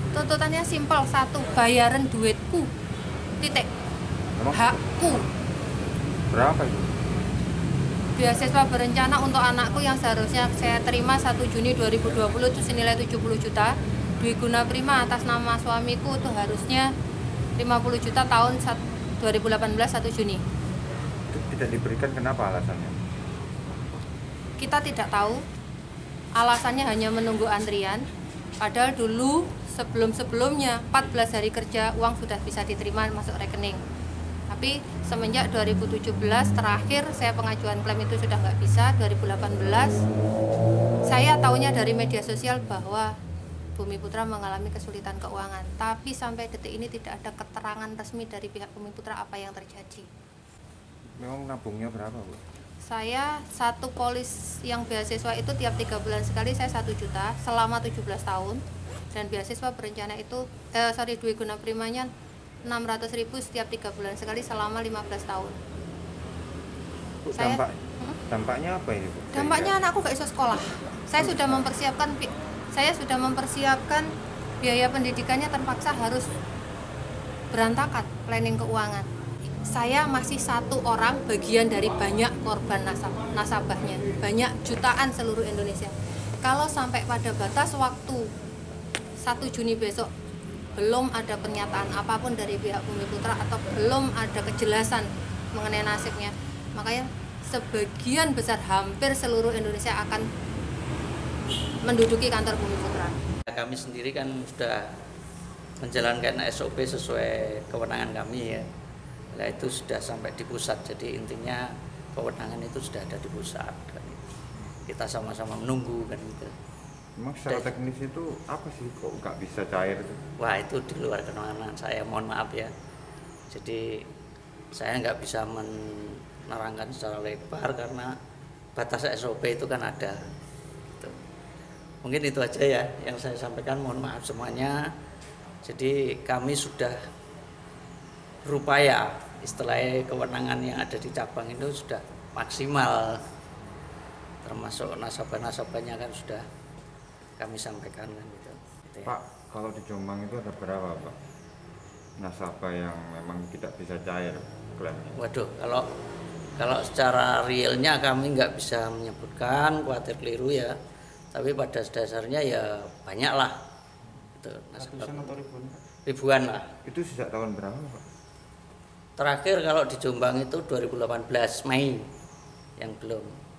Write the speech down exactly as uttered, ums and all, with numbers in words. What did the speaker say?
Tuntutannya simpel, satu, bayaran duitku, titik. Emang Hakku. berapa itu? Beasiswa berencana untuk anakku yang seharusnya saya terima satu Juni dua ribu dua puluh itu senilai tujuh puluh juta. Dwi Guna Prima atas nama suamiku itu harusnya lima puluh juta tahun dua ribu delapan belas satu Juni. Itu tidak diberikan, kenapa alasannya? Kita tidak tahu. Alasannya hanya menunggu antrian. Padahal dulu sebelum-sebelumnya empat belas hari kerja uang sudah bisa diterima masuk rekening. Tapi semenjak dua ribu tujuh belas terakhir saya pengajuan klaim itu sudah nggak bisa. Dua ribu delapan belas saya tahunya dari media sosial bahwa Bumi Putra mengalami kesulitan keuangan. Tapi sampai detik ini tidak ada keterangan resmi dari pihak Bumi Putra apa yang terjadi. Memang nabungnya berapa, Bu? Saya satu polis yang beasiswa itu tiap tiga bulan sekali saya satu juta selama tujuh belas tahun. Dan beasiswa berencana itu, eh, sorry Dwi Guna Primanya enam ratus ribu setiap tiga bulan sekali selama lima belas tahun. Bu, Saya- dampak, Hmm? dampaknya apa ini, Bu? Dampaknya anakku gak bisa sekolah. Saya sudah mempersiapkan, pi- saya sudah mempersiapkan biaya pendidikannya terpaksa harus berantakan planning keuangan. Saya masih satu orang bagian dari banyak korban nasab, nasabahnya, banyak jutaan seluruh Indonesia. Kalau sampai pada batas waktu satu Juni besok belum ada pernyataan apapun dari pihak Bumi Putra atau belum ada kejelasan mengenai nasibnya, makanya sebagian besar hampir seluruh Indonesia akan menduduki kantor Bumi Putra. Kami sendiri kan sudah menjalankan S O P sesuai kewenangan kami ya. Nah itu sudah sampai di pusat, jadi intinya kewenangan itu sudah ada di pusat. Kan. Kita sama-sama menunggu kan gitu. Memang secara teknis itu apa sih kok nggak bisa cair itu? Wah itu di luar kewenangan saya, mohon maaf ya. Jadi saya nggak bisa menerangkan secara lebar karena batas S O P itu kan ada. Gitu. Mungkin itu aja ya yang saya sampaikan, mohon maaf semuanya. Jadi kami sudah berupaya, istilahnya kewenangan yang ada di cabang itu sudah maksimal, termasuk nasabah-nasabahnya kan sudah kami sampaikan kan gitu. Gitu ya. Pak, kalau di Jombang itu ada berapa, Pak, nasabah yang memang tidak bisa cair klaimnya? Waduh, kalau kalau secara realnya kami nggak bisa menyebutkan, khawatir keliru ya. Tapi pada dasarnya ya banyak lah. Gitu, nasabah. Ratusan atau ribuan? Ribuan lah. Itu sejak tahun berapa, Pak? Terakhir kalau di Jombang itu dua ribu delapan belas Mei yang belum.